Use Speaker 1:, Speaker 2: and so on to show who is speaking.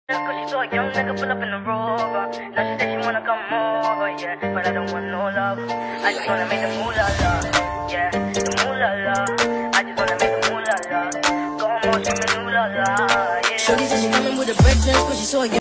Speaker 1: Cause she saw a young nigga pull up in the Rover. Now she said she wanna come over, yeah. But I don't want no love. I just wanna make the moolah la, yeah. The moolah la. I just wanna make the moolah la. Go home, screaming ooh la la, yeah. Shorty said she coming with a bread dress, cause she saw a young